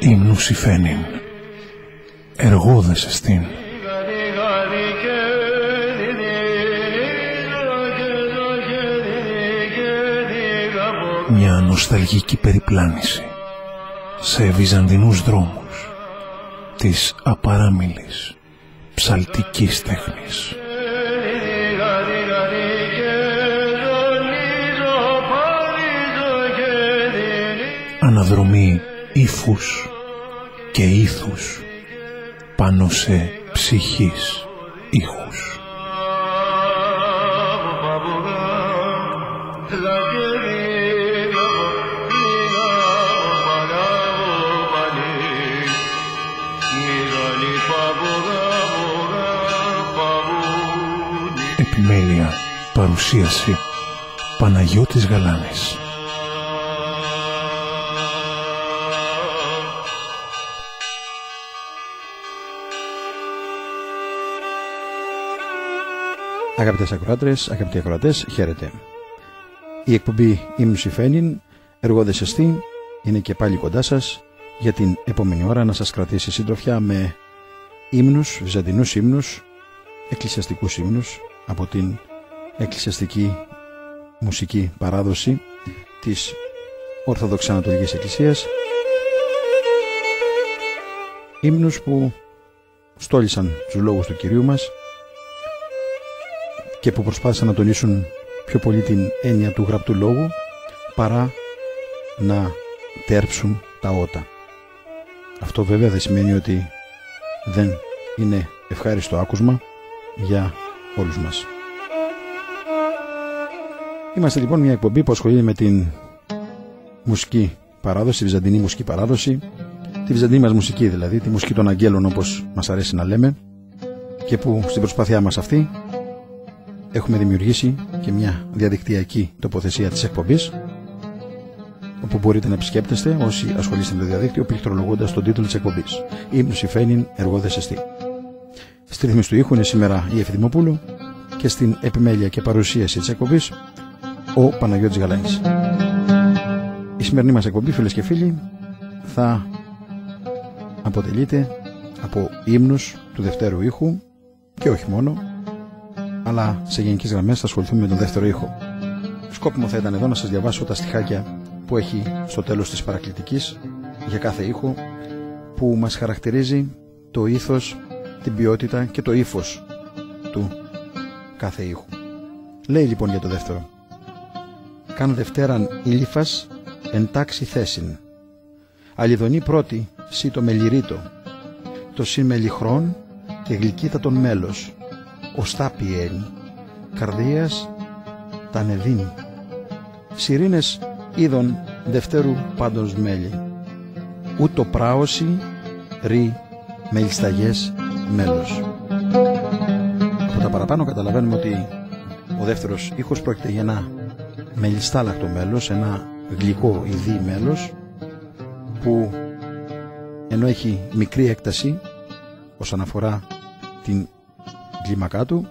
ύμνους υφαίνειν, εργόδες εστίν. Μια νοσταλγική περιπλάνηση σε βυζαντινούς δρόμους της απαράμιλης ψαλτικής τέχνης. Αναδρομή ύφους και ήθους πάνω σε ψυχής ήχους. Επιμέλεια, παρουσίαση Παναγιώτης Γαλάνης. Αγαπητές ακροάτρες, αγαπητοί ακροατές, χαίρετε. Η εκπομπή ύμνους υφαίνειν, εργόδες εστίν, είναι και πάλι κοντά σας για την επόμενη ώρα να σας κρατήσει συντροφιά με ύμνους, βυζαντινούς ύμνους, εκκλησιαστικούς ύμνους από την εκκλησιαστική μουσική παράδοση της Ορθόδοξης Ανατολικής Εκκλησίας. Ύμνους που στόλισαν τους λόγους του Κυρίου μας και που προσπάθησαν να τονίσουν πιο πολύ την έννοια του γραπτού λόγου παρά να τέρψουν τα ότα. Αυτό βέβαια δεν σημαίνει ότι δεν είναι ευχάριστο άκουσμα για όλους μας. Είμαστε λοιπόν μια εκπομπή που ασχολείται με την μουσική παράδοση, τη βυζαντινή μουσική παράδοση, τη βυζαντινή μας μουσική δηλαδή, τη μουσική των αγγέλων όπως μας αρέσει να λέμε, και που στην προσπάθειά μας αυτή έχουμε δημιουργήσει και μια διαδικτυακή τοποθεσία της εκπομπής, όπου μπορείτε να επισκέπτεστε όσοι ασχολείστε με το διαδίκτυο πληκτρολογώντας τον τίτλο της εκπομπής «Ύμνους υφαίνειν, εργόδες εστίν». Στη ρύθμιση του ήχου είναι σήμερα η Ευθυμοπούλου και στην επιμέλεια και παρουσίαση της εκπομπής ο Παναγιώτης Γαλάνης. Η σημερινή μας εκπομπή, φίλες και φίλοι, θα αποτελείται από ύμνους του δευτέρου ήχου και όχι μόνο, αλλά σε γενικές γραμμές θα ασχοληθούμε με τον δεύτερο ήχο. Σκόπιμο θα ήταν εδώ να σας διαβάσω τα στιχάκια που έχει στο τέλος της παρακλητικής για κάθε ήχο, που μας χαρακτηρίζει το ήθος, την ποιότητα και το ύφος του κάθε ήχου. Λέει λοιπόν για το δεύτερο: «Καν Δευτέραν ήλιφας εν τάξη θέσιν, αλιδονή πρώτη σύ το μελιρίτο, το συν μελιχρόν και γλυκύτατον μέλος, οστά πιένει, καρδίας τα νεδίνει, σιρήνες είδων δευτέρου πάντως μέλη, ούτω πράωση ρί μελισταγές μέλος». Από τα παραπάνω καταλαβαίνουμε ότι ο δεύτερος ήχος πρόκειται για ένα μελιστάλακτο μέλος, ένα γλυκό ειδί μέλος, που ενώ έχει μικρή έκταση όσον αφορά την κλίμακά του,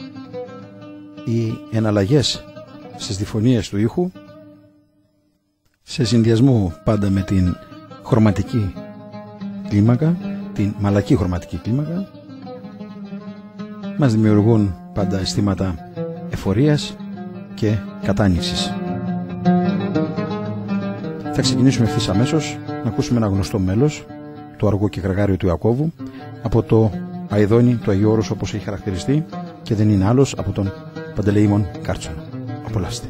οι εναλλαγές στις διφωνίες του ήχου, σε συνδυασμό πάντα με την χρωματική κλίμακα, την μαλακή χρωματική κλίμακα, μας δημιουργούν πάντα αισθήματα εφορίας και κατάνοιξης. Θα ξεκινήσουμε ευθύς αμέσως να ακούσουμε ένα γνωστό μέλος, το αργό και γραγάριο του Ιακώβου, από το Αηδόνι του Αγίου Όρους όπως έχει χαρακτηριστεί, και δεν είναι άλλος από τον Παντελεήμον Κάρτσονο. Απολαύστε.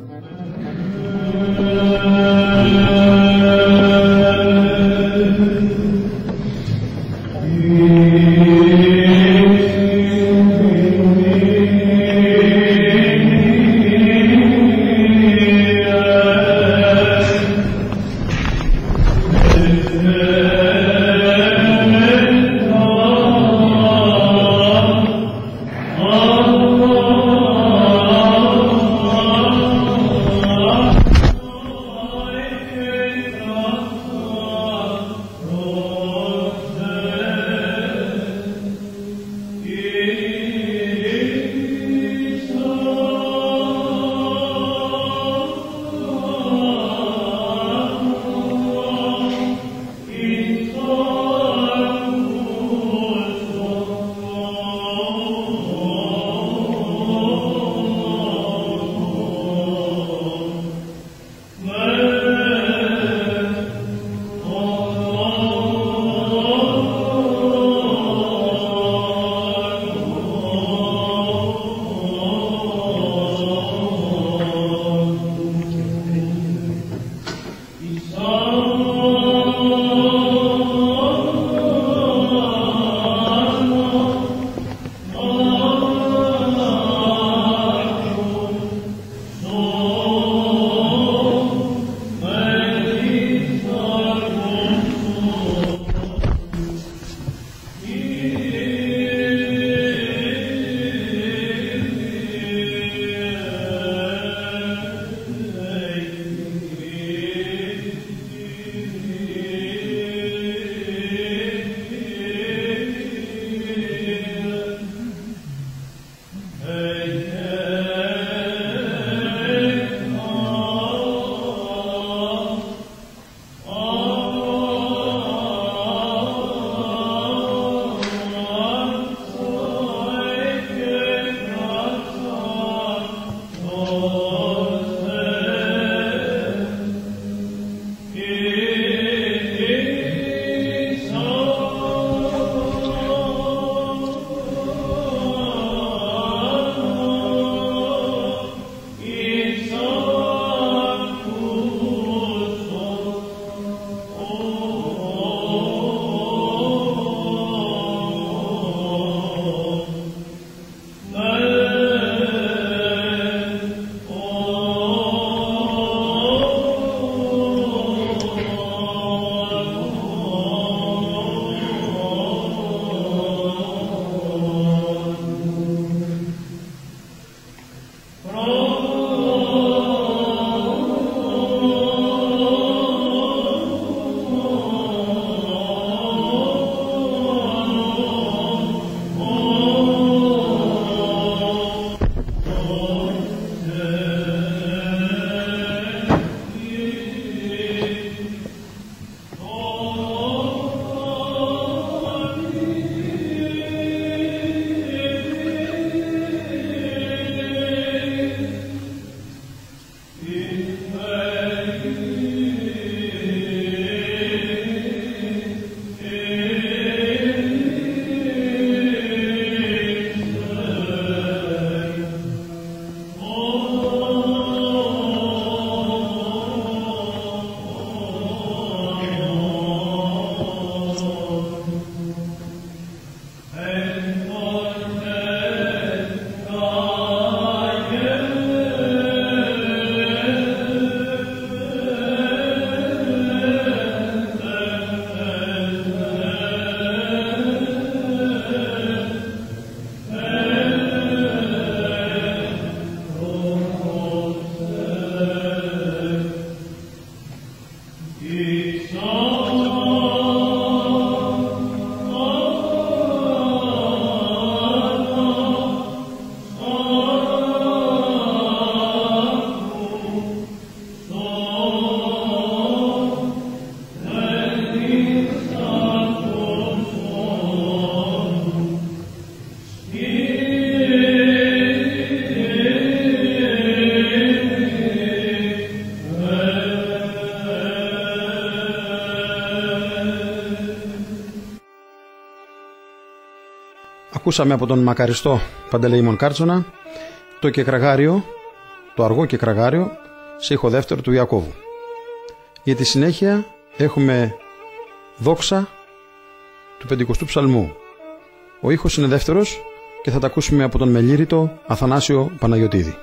Ακούσαμε από τον μακαριστό Παντελεήμων Κάρτσονα το κεκραγάριο, το αργό κεκραγάριο σε ήχο δεύτερο του Ιακώβου. Για τη συνέχεια έχουμε δόξα του 50ου ψαλμού. Ο ήχος είναι δεύτερος και θα τα ακούσουμε από τον μελήρητο Αθανάσιο Παναγιωτίδη.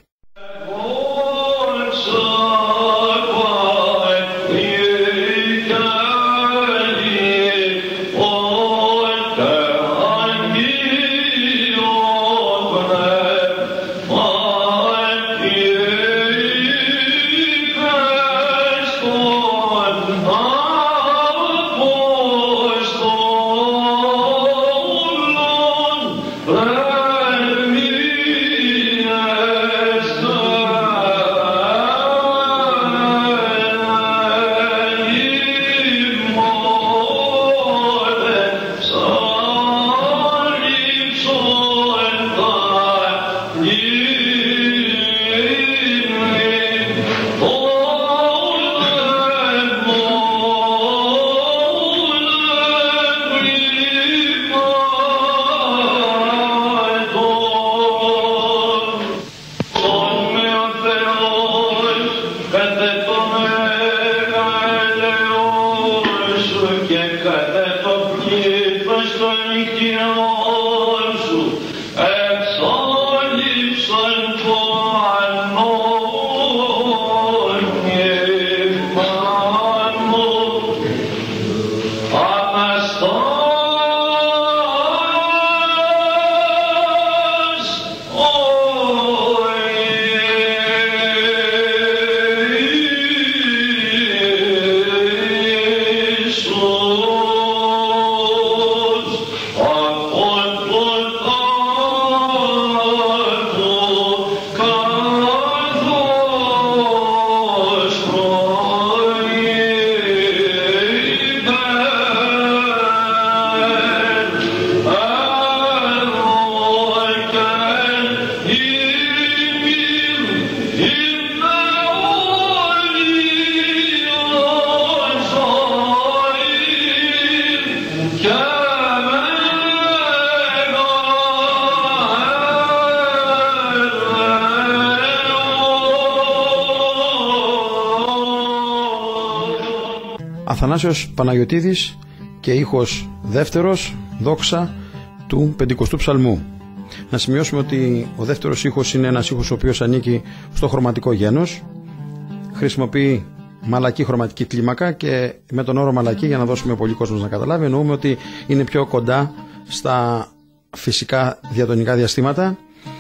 Αθανάσιος Παναγιωτίδης και ήχος δεύτερος, δόξα του 50ου ψαλμού. Να σημειώσουμε ότι ο δεύτερος ήχος είναι ένας ήχος ο οποίος ανήκει στο χρωματικό γένος. Χρησιμοποιεί μαλακή χρωματική κλίμακα και με τον όρο μαλακή, για να δώσουμε πολύ κόσμος να καταλάβει, εννοούμε ότι είναι πιο κοντά στα φυσικά διατονικά διαστήματα,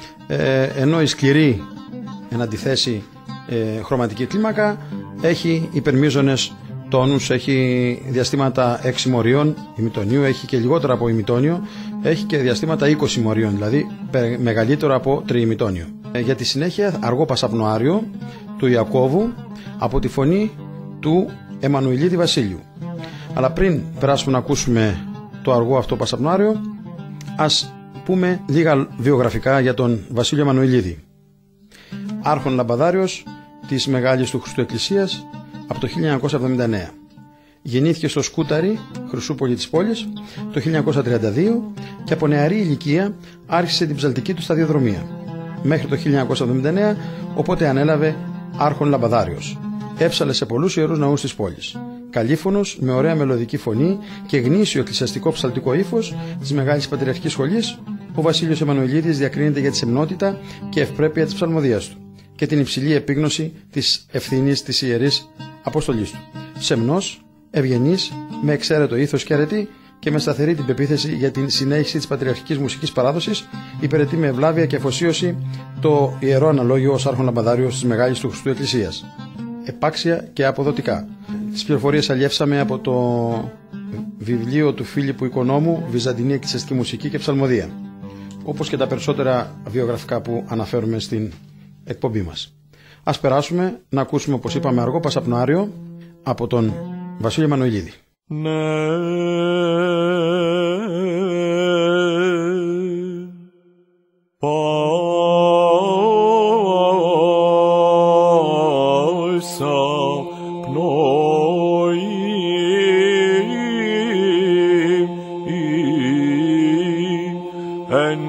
ενώ η σκληρή εν αντιθέσει χρωματική κλίμακα έχει υπερμίζωνες τόνους, έχει διαστήματα 6 μορίων ημιτονίου, έχει και λιγότερα από ημιτόνιο, έχει και διαστήματα 20 μορίων, δηλαδή μεγαλύτερο από τριημιτόνιο. Για τη συνέχεια αργό πασαπνοάριο του Ιακώβου από τη φωνή του Εμμανουηλίδη Βασίλειου. Αλλά πριν περάσουμε να ακούσουμε το αργό αυτό πασαπνοάριο, ας πούμε λίγα βιογραφικά για τον Βασίλειο Εμμανουηλίδη. Άρχον λαμπαδάριος της Μεγάλης του Χριστού Εκκλησίας από το 1979. Γεννήθηκε στο Σκούταρι, Χρυσούπολη της πόλης, το 1932 και από νεαρή ηλικία άρχισε την ψαλτική του σταδιοδρομία. Μέχρι το 1979, οπότε ανέλαβε άρχον λαμπαδάριος. Έψαλε σε πολλούς ιερούς ναούς της πόλης. Καλήφωνος, με ωραία μελωδική φωνή και γνήσιο εκκλησιαστικό ψαλτικό ύφος της Μεγάλης Πατριαρχικής Σχολής, ο Βασίλειος Εμμανουηλίδης διακρίνεται για τη σεμνότητα και ευπρέπεια της ψαλμοδίας του και την υψηλή επίγνωση της ευθύνης της ιερής αποστολής του. Σεμνός, ευγενής, με εξαίρετο ήθος και αρετή και με σταθερή την πεποίθηση για την συνέχιση της πατριαρχικής μουσικής παράδοσης, υπηρετεί με ευλάβεια και αφοσίωση το ιερό αναλόγιο ως άρχον λαμπαδάριος της Μεγάλης του Χριστού Εκκλησίας. Επάξια και αποδοτικά. Τις πληροφορίες αλλιεύσαμε από το βιβλίο του Φίλιππου Οικονόμου «Βυζαντινή εκκλησιαστική μουσική και ψαλμοδία», όπως και τα περισσότερα βιογραφικά που αναφέρουμε στην εκπομπή μας. Ας περάσουμε να ακούσουμε, όπως είπαμε, αργό πασαπνοάριο από τον Βασίλειο Εμμανουηλίδη. And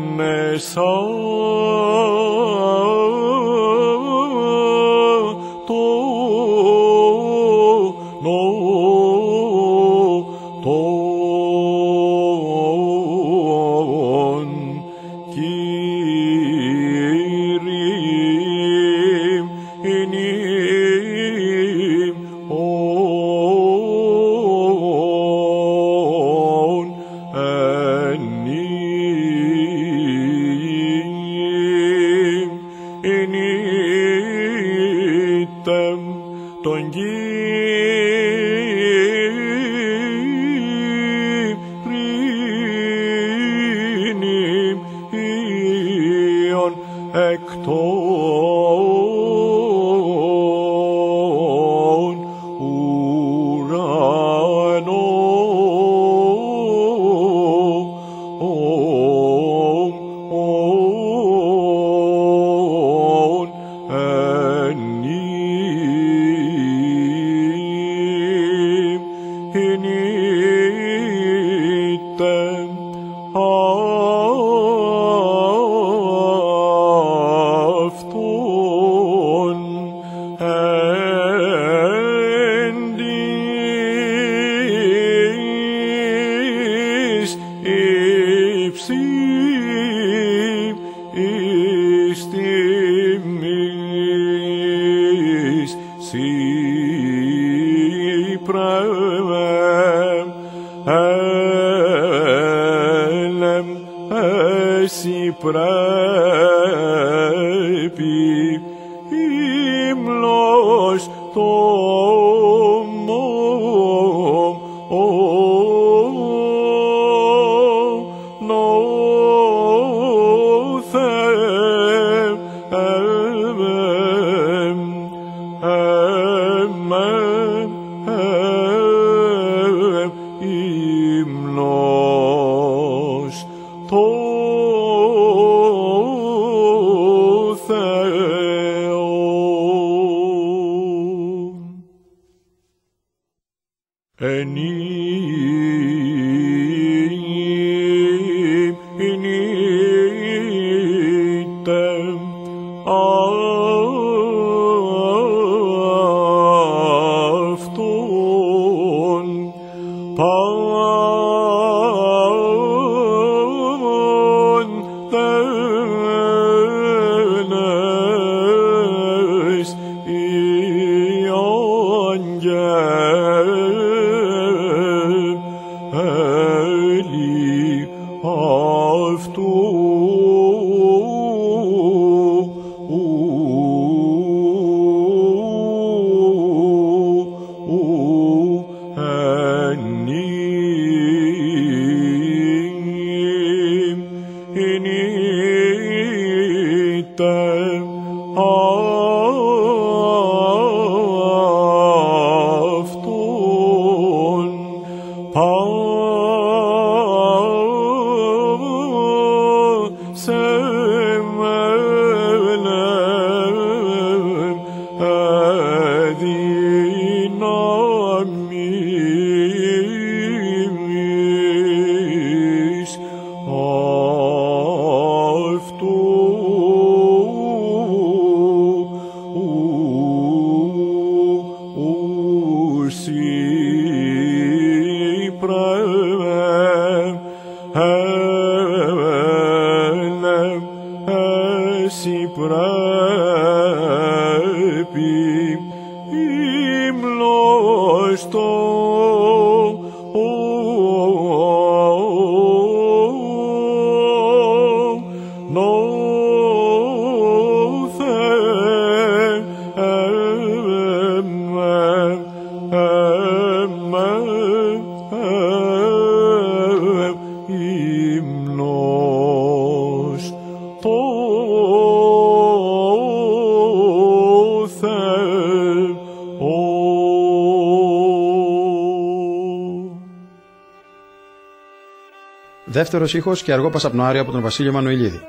Δεύτερος ήχος και αργό πασαπνοάριο από τον Βασίλειο Μανουηλίδη.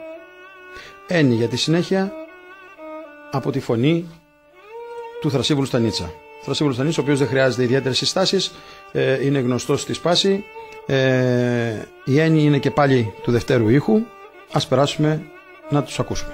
Ένι για τη συνέχεια από τη φωνή του Θρασίβουλου Στανίτσα. Θρασίβουλου Στανίτσα, ο οποίος δεν χρειάζεται ιδιαίτερες συστάσεις, είναι γνωστός στη σπάση. Η ένι είναι και πάλι του δευτέρου ήχου ας περάσουμε να τους ακούσουμε.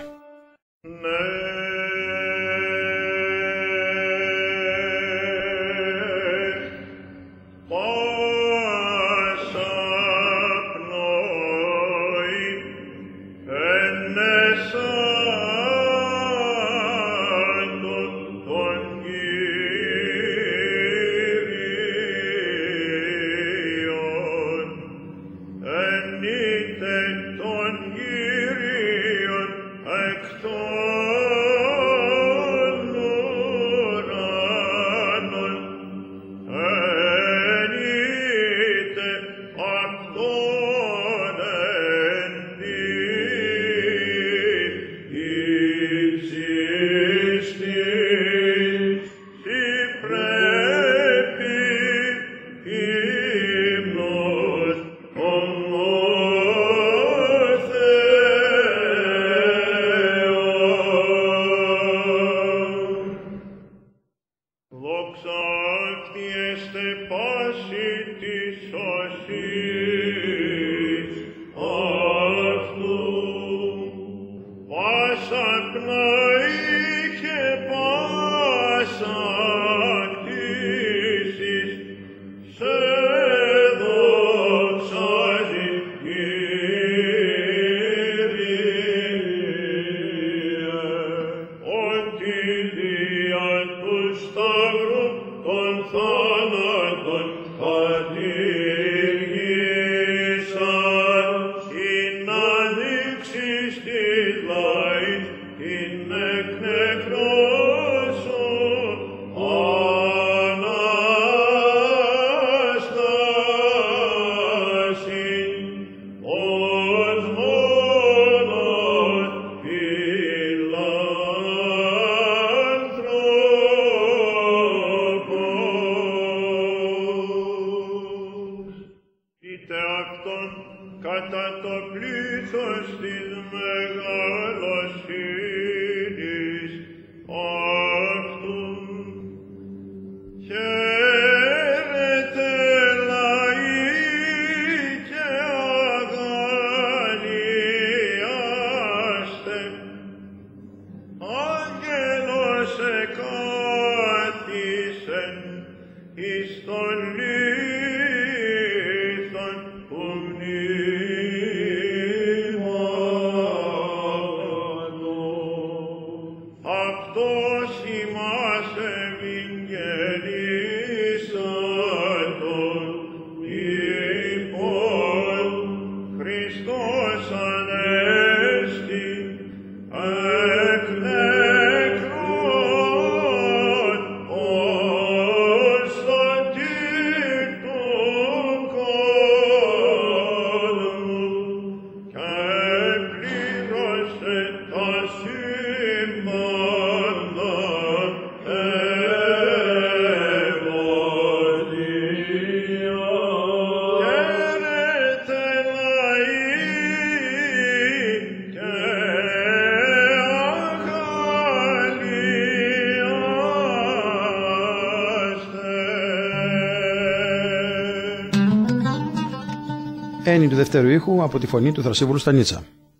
Ένι του δεύτερου ήχου από τη φωνή του Θρασίβουλου Στανίτσα.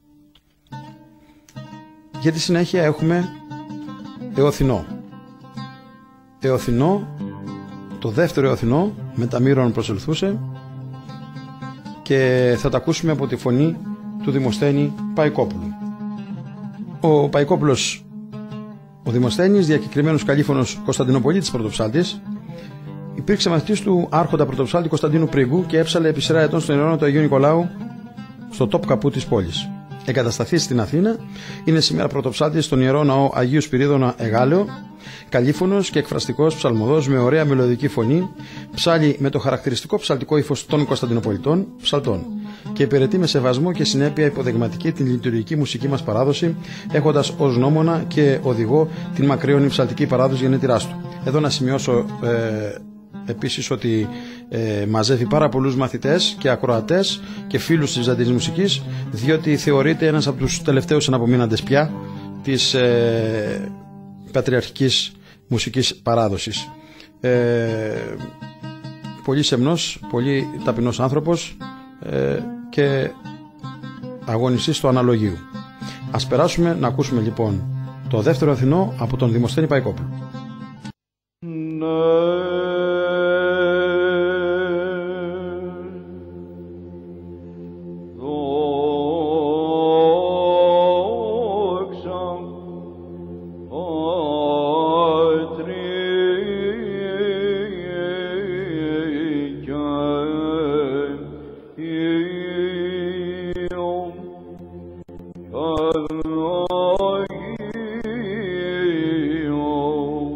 Για τη συνέχεια έχουμε Εωθινό. Εωθινό, το δεύτερο Εωθινό με τα μύρων προσελθούσε, και θα τα ακούσουμε από τη φωνή του Δημοσθένη Παϊκόπουλου. Ο Παϊκόπουλος, ο Δημοσθένης, διακεκριμένος καλήφωνος Κωνσταντινοπολίτης πρωτοψάλτης, υπήρξε μαθητής του άρχοντα πρωτοψάλτη Κωνσταντίνου Πρίγκου και έψαλε επί σειρά ετών στον αιώνα του Αγίου Νικολάου στο τόπ καπού της πόλης. Εγκατασταθεί στην Αθήνα, είναι σήμερα πρωτοψάλτης στον ιερό ναό Αγίου Σπυρίδωνα Εγάλεο, καλήφωνος και εκφραστικός ψαλμοδός με ωραία μελωδική φωνή, ψάλει με το χαρακτηριστικό ψαλτικό ύφος των Κωνσταντινοπολιτών ψαλτών και υπηρετεί με σεβασμό και συνέπεια υποδεγματική την λειτουργική μουσική μας παράδοση, έχοντας ως γνώμονα και οδηγό την μακραίωνη ψαλτική παράδοση γενέτειράς του. Εδώ να σημειώσω επίσης ότι μαζεύει πάρα πολλούς μαθητές και ακροατές και φίλους της βυζαντινής μουσικής, διότι θεωρείται ένας από τους τελευταίους αναπομείναντες πια της πατριαρχικής μουσικής παράδοσης. Πολύ σεμνός, πολύ ταπεινός άνθρωπος, και αγωνιστής του αναλογίου. Ας περάσουμε να ακούσουμε λοιπόν το δεύτερο Αθηνό από τον Δημοσθένη Παϊκόπουλο. Oh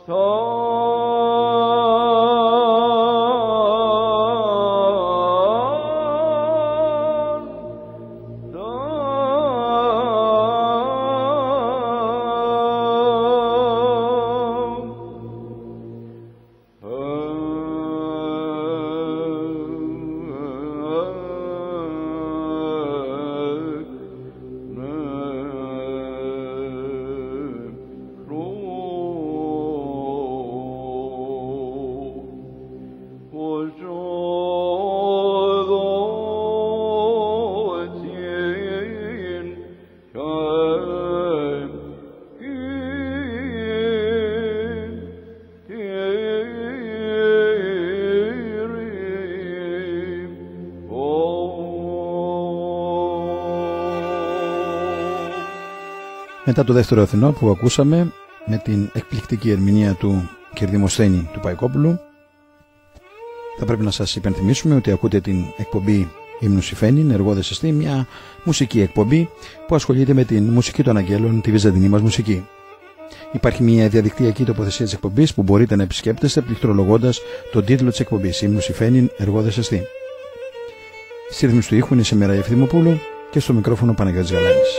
Μετά το δεύτερο Αθηνό που ακούσαμε με την εκπληκτική ερμηνεία του κ. Δημοσθένη του Παϊκόπουλου, θα πρέπει να σας υπενθυμίσουμε ότι ακούτε την εκπομπή Ύμνους Ιφαίνειν, εργόδες εστί, μια μουσική εκπομπή που ασχολείται με την μουσική των αγγέλων, τη βυζαντινή μας μουσική. Υπάρχει μια διαδικτυακή τοποθεσία της εκπομπής που μπορείτε να επισκέπτεστε πληκτρολογώντας τον τίτλο της εκπομπής Ύμνους Ιφαίνειν, εργόδες εστί. Στη ρύθμιση του ήχου είναι σήμερα η Ευθυμοπούλου και στο μικρόφωνο Παναγιώτης Γαλάνης.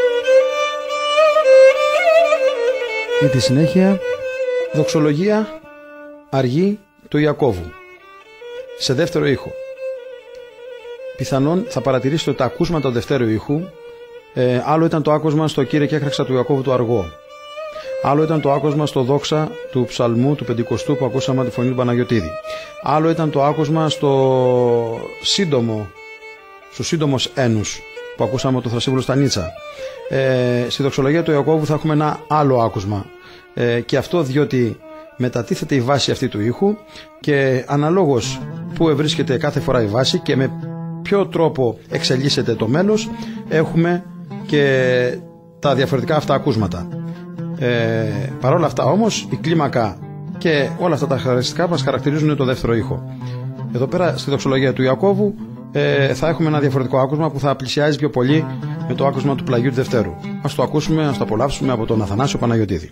Για τη συνέχεια, δοξολογία αργή του Ιακώβου σε δεύτερο ήχο. Πιθανόν θα παρατηρήσετε ότι τα ακούσματα του δεύτερου ήχου, άλλο ήταν το άκουσμα στο Κύριε και έκραξα του Ιακώβου το αργό, άλλο ήταν το άκουσμα στο δόξα του ψαλμού του Πεντηκοστού που ακούσαμε από τη φωνή του Παναγιωτίδη, άλλο ήταν το άκουσμα στο σύντομος ένους που ακούσαμε από το Θρασίβουλο Στανίτσα. Στη δοξολογία του Ιακώβου θα έχουμε ένα άλλο άκουσμα, και αυτό διότι μετατίθεται η βάση αυτή του ήχου και αναλόγως που ευρίσκεται κάθε φορά η βάση και με ποιο τρόπο εξελίσσεται το μέλος, έχουμε και τα διαφορετικά αυτά ακούσματα. Παρ' όλα αυτά όμως η κλίμακα και όλα αυτά τα χαρακτηριστικά μας χαρακτηρίζουν το δεύτερο ήχο. Εδώ πέρα στη δοξολογία του Ιακώβου θα έχουμε ένα διαφορετικό άκουσμα που θα πλησιάζει πιο πολύ με το άκουσμα του πλαγιού του Δευτέρου. Ας το ακούσουμε, ας το απολαύσουμε από τον Αθανάσιο Παναγιωτίδη.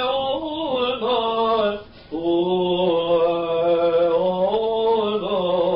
Oh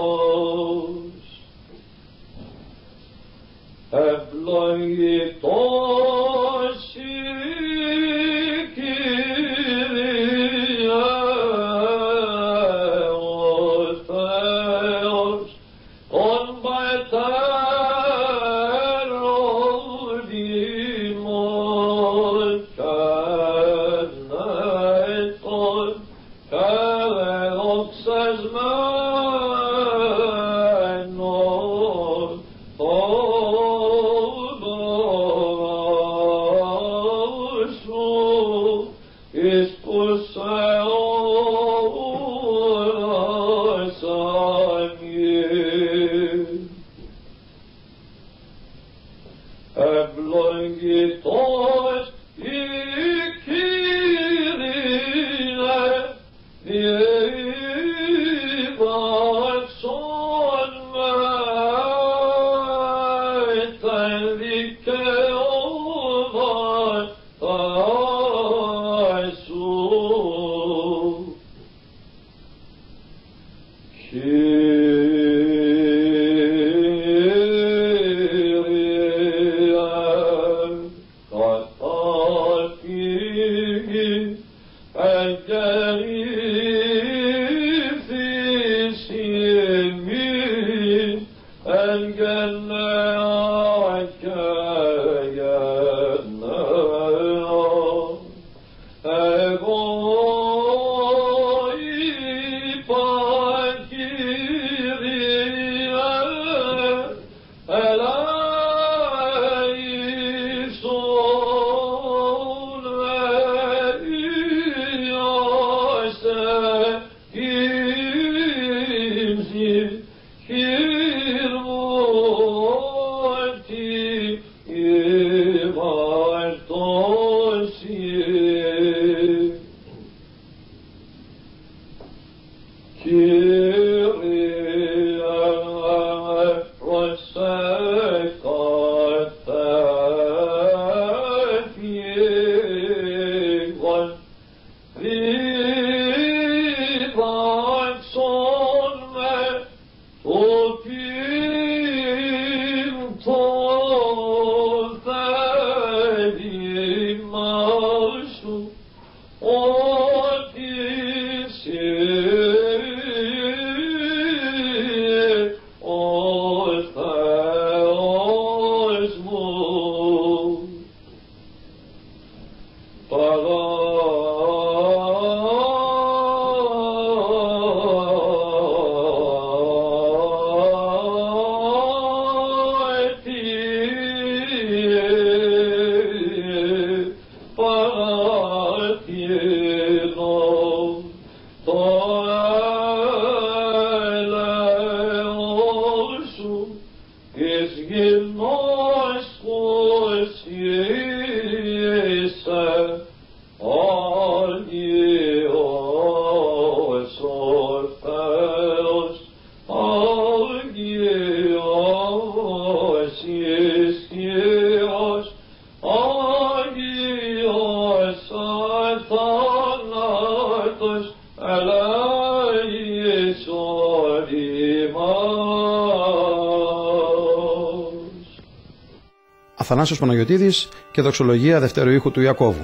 Αθανάσιος Παναγιωτίδης και δοξολογία δευτέρου ήχου του Ιακώβου.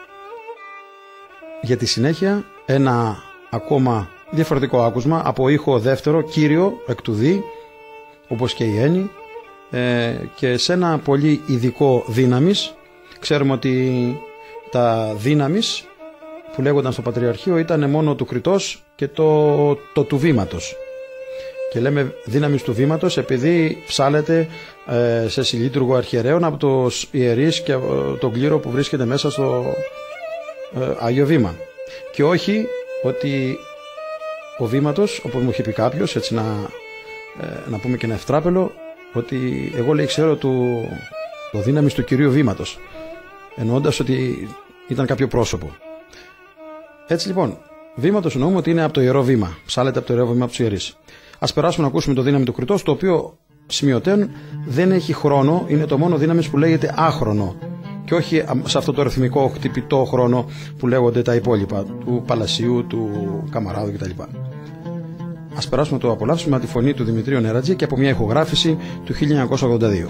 Για τη συνέχεια ένα ακόμα διαφορετικό άκουσμα από ήχο δεύτερο, κύριο, εκ του δι, όπως και η Έννη, και σε ένα πολύ ειδικό δύναμης. Ξέρουμε ότι τα δύναμης που λέγονταν στο Πατριαρχείο ήταν μόνο του Κριτός και το του βήματος. Και λέμε δύναμης του βήματος επειδή ψάλεται σε συλλήτουργο αρχιερέων από τους ιερείς και τον κλήρο που βρίσκεται μέσα στο Άγιο Βήμα. Και όχι ότι ο βήματος, όπως μου είχε πει κάποιος, έτσι να πούμε και ένα ευτράπελο, ότι εγώ λέει ξέρω το δύναμης του Κυρίου Βήματος, εννοώντας ότι ήταν κάποιο πρόσωπο. Έτσι λοιπόν, βήματος εννοούμε ότι είναι από το Ιερό Βήμα, ψάλεται από το Ιερό Βήμα από τους ιερείς. Ας περάσουμε να ακούσουμε το δύναμη του Κριτός, το οποίο σημειωτέν δεν έχει χρόνο, είναι το μόνο δύναμης που λέγεται άχρονο και όχι σε αυτό το ρυθμικό χτυπητό χρόνο που λέγονται τα υπόλοιπα του Παλασίου, του Καμαράδου κτλ. Ας περάσουμε το απολαύσουμε με τη φωνή του Δημητρίου Νερατζή και από μια ηχογράφηση του 1982.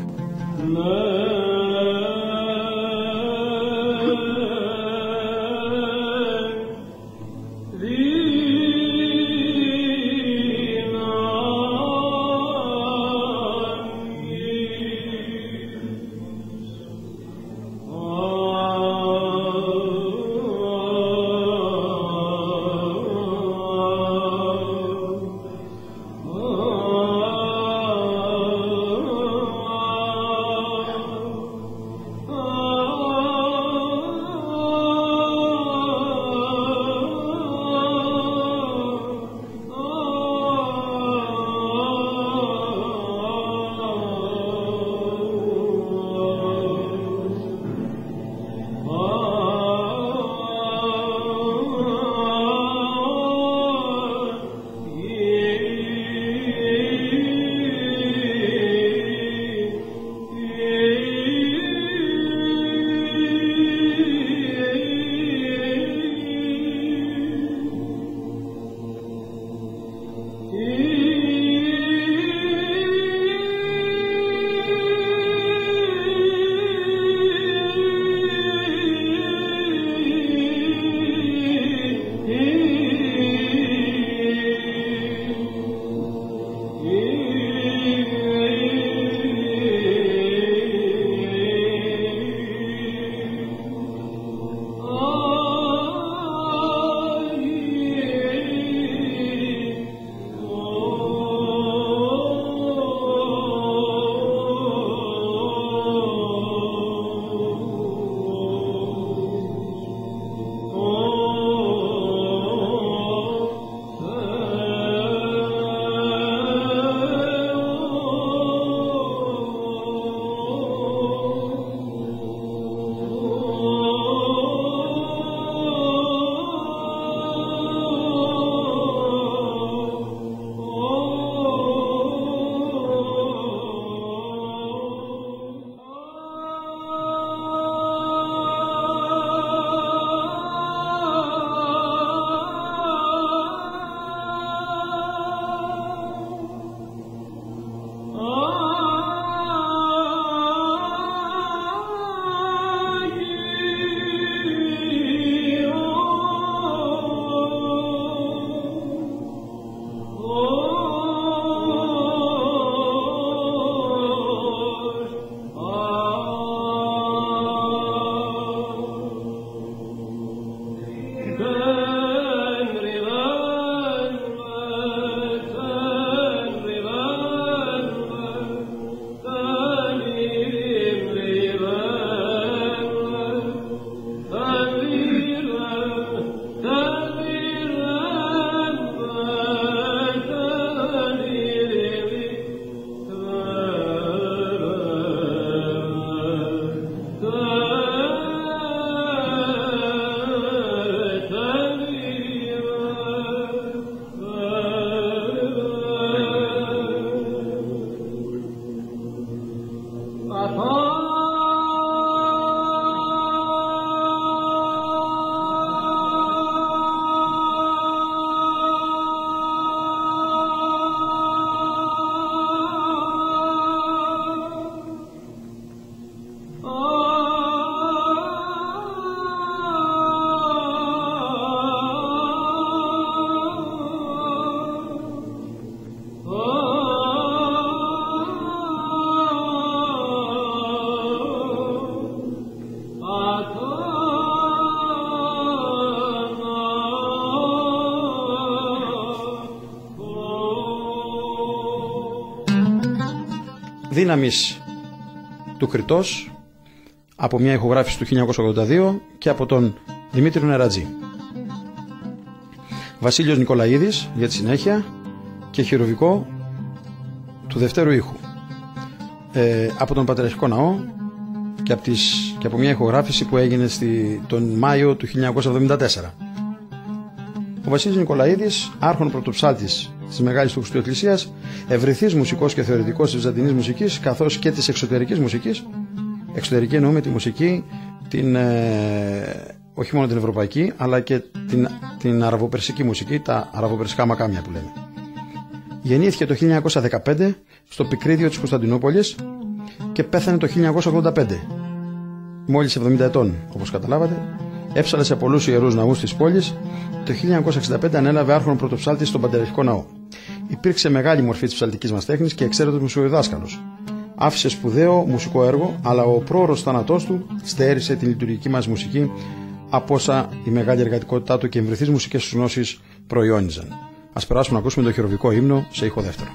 δύναμης του Κρητός, από μια ηχογράφηση του 1982 και από τον Δημήτρη Νερατζή. Βασίλειος Νικολαίδης για τη συνέχεια και χειροβικό του δευτέρου ήχου. Από τον Πατριαρχικό Ναό και από μια ηχογράφηση που έγινε τον Μάιο του 1974. Ο Βασίλης Νικολαίδης, άρχον πρωτοψάλτης της Μεγάλης του Χριστού Εκκλησίας, ευρυθής μουσικός και θεωρητικός της βυζαντινής μουσικής, καθώς και της εξωτερικής μουσικής. Εξωτερική εννοούμε τη μουσική, όχι μόνο την ευρωπαϊκή, αλλά και την αραβοπερσική μουσική, τα αραβοπερσικά μακάμια που λέμε. Γεννήθηκε το 1915 στο Πικρίδιο της Κωνσταντινούπολης και πέθανε το 1985. Μόλις 70 ετών, όπως καταλάβατε. Έψαλε σε πολλούς ιερούς ναούς της πόλης. Το 1965 ανέλαβε άρχον πρωτοψάλτη στον Πατριαρχικό Ναό. Υπήρξε μεγάλη μορφή της ψαλτικής μας τέχνης και εξαίρετος μουσιοδιδάσκαλος. Άφησε σπουδαίο μουσικό έργο, αλλά ο πρόωρος θάνατός του στέρισε τη λειτουργική μας μουσική από όσα η μεγάλη εργατικότητά του και οι εμβριθείς μουσικές του γνώσεις προϊόνιζαν. Ας περάσουμε να ακούσουμε το χειροβικό ύμνο σε ήχο δεύτερο.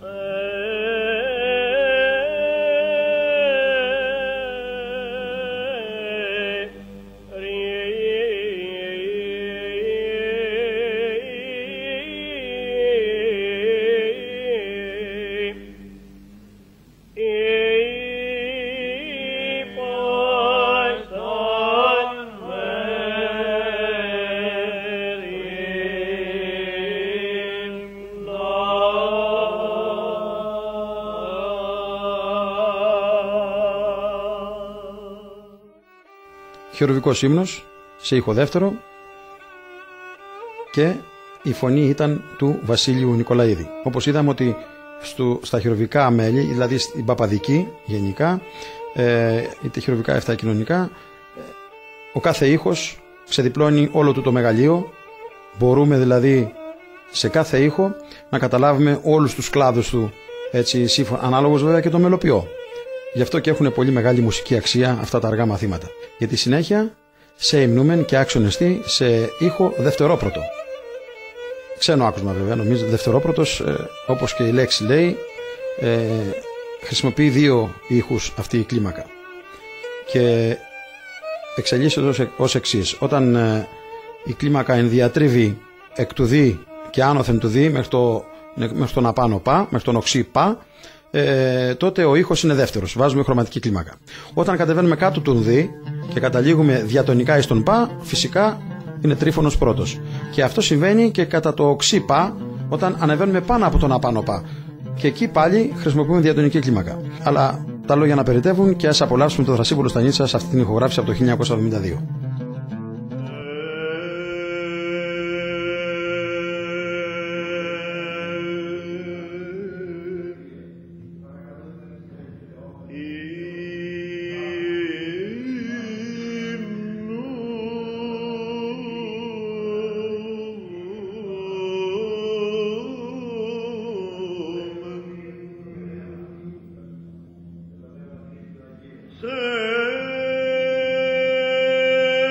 Χειροβικός ύμνος σε ήχο δεύτερο και η φωνή ήταν του Βασίλειου Νικολαίδη. Όπως είδαμε ότι στα χειροβικά μέλη, δηλαδή στην παπαδική γενικά, είτε χειροβικά αυτά κοινωνικά, ο κάθε ήχος ξεδιπλώνει όλο του το μεγαλείο. Μπορούμε δηλαδή σε κάθε ήχο να καταλάβουμε όλους τους κλάδους του, έτσι, ανάλογος βέβαια και το μελοποιό. Γι' αυτό και έχουν πολύ μεγάλη μουσική αξία αυτά τα αργά μαθήματα. Γιατί συνέχεια σε υμνούμεν και άξονεστη σε ήχο δευτερόπρωτο. Ξένο άκουσμα βέβαια, νομίζω δευτερόπρωτος, όπως και η λέξη λέει, χρησιμοποιεί δύο ήχους αυτή η κλίμακα. Και εξελίσσεται ως εξής. Όταν η κλίμακα ενδιατρίβει εκ του δι και άνωθεν του δι μέχρι τον απάνω πα, μέχρι τον οξύ πα, τότε ο ήχος είναι δεύτερος. Βάζουμε χρωματική κλίμακα. Όταν κατεβαίνουμε κάτω του δι και καταλήγουμε διατονικά εις τον πα, φυσικά είναι τρίφωνος πρώτος. Και αυτό συμβαίνει και κατά το οξύ πα, όταν ανεβαίνουμε πάνω από τον απάνω πα. Και εκεί πάλι χρησιμοποιούμε διατονική κλίμακα. Αλλά τα λόγια να περιτεύουν και ας απολαύσουμε τον Θρασίβουλο Στανίτσα σε αυτή την ηχογράφηση από το 1972. Say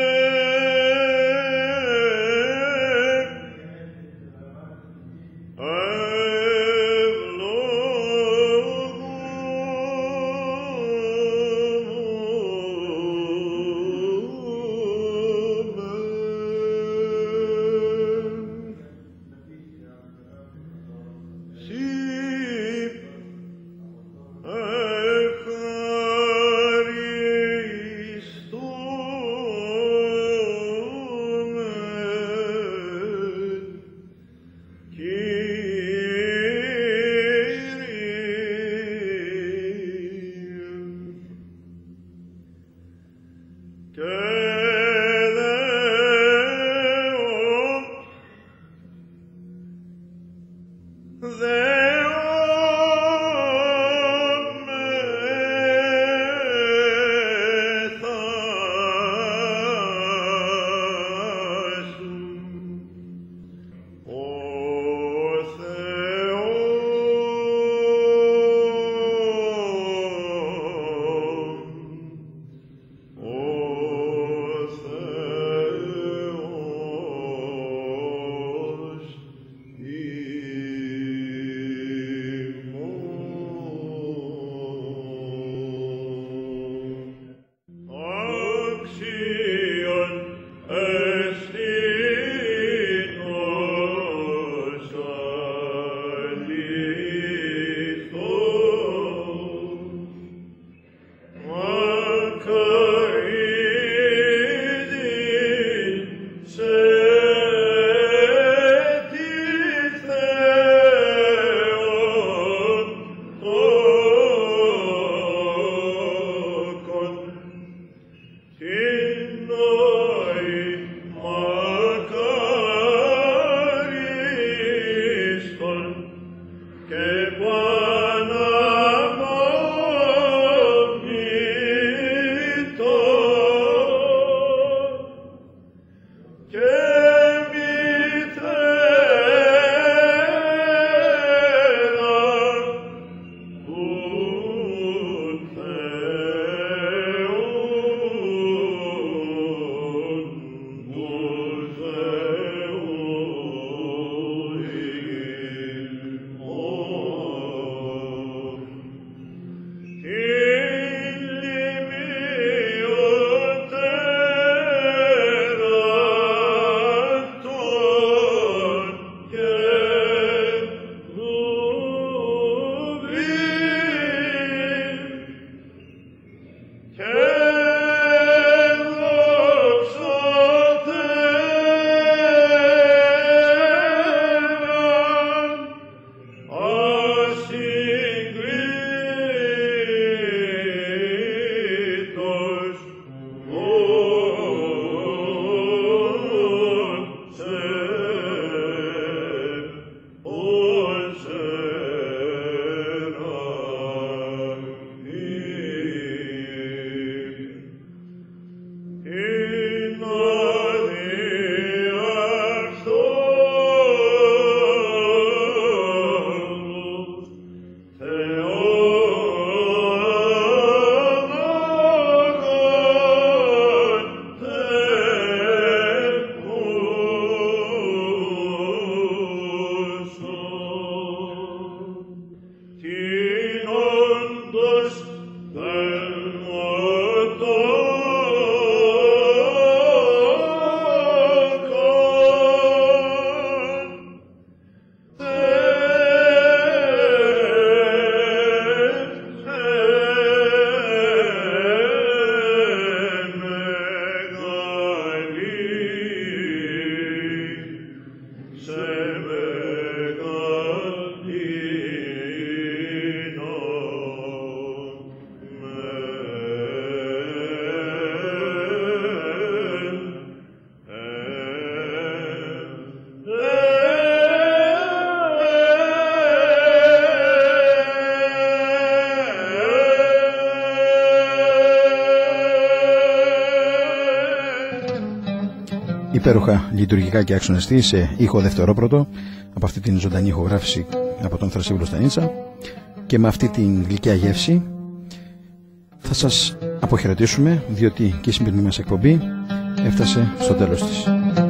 Υπέροχα λειτουργικά και άξοναστή σε ήχο δευτερόπρωτο από αυτή την ζωντανή ηχογράφηση από τον Θρασίβουλο Στανίτσα, και με αυτή την γλυκιά γεύση θα σας αποχαιρετήσουμε, διότι και η σημερινή μας εκπομπή έφτασε στο τέλος της.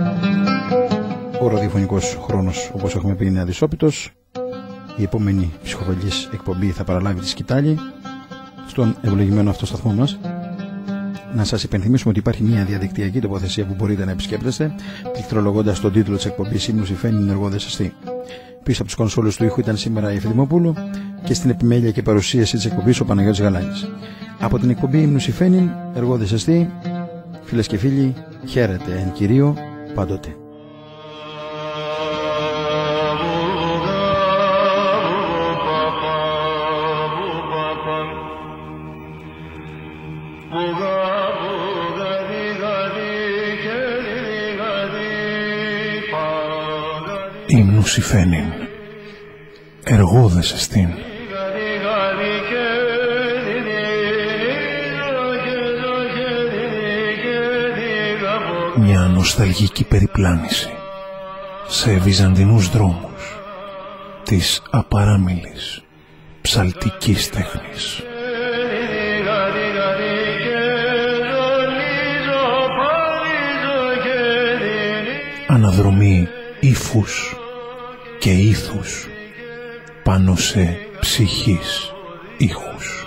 Ο ραδιοφωνικός χρόνος, όπως έχουμε πει, είναι αδυσόπιτος. Η επόμενη ψυχοβολής εκπομπή θα παραλάβει τη σκητάλη στον ευλογημένο αυτό σταθμό μας. Να σας υπενθυμίσουμε ότι υπάρχει μια διαδικτυακή τοποθεσία που μπορείτε να επισκέπτεστε, πληκτρολογώντας τον τίτλο της εκπομπής «Η Μνουσιφαίνην εργόδες εστί». Πίσω από τους κονσόλους του ήχου ήταν σήμερα η Εφηδημοπούλου και στην επιμέλεια και παρουσίαση της εκπομπής ο Παναγιώτης Γαλάνης. Από την εκπομπή «Η Μνουσιφαίνην εργόδες εστί», φίλες και φίλοι, χαίρετε εν κυρίω πάντοτε. Η Μνουσιφαίνην εργόδες εστίν. Μια νοσταλγική περιπλάνηση σε βυζαντινούς δρόμους της απαράμιλης ψαλτικής τέχνης. Αναδρομή ύφους και ήθους πάνω σε ψυχής ήχους.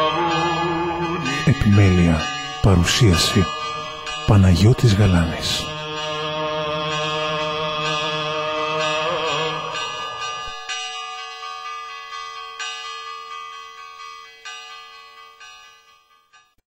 Επιμέλεια, παρουσίαση Παναγιώτης Γαλάνης.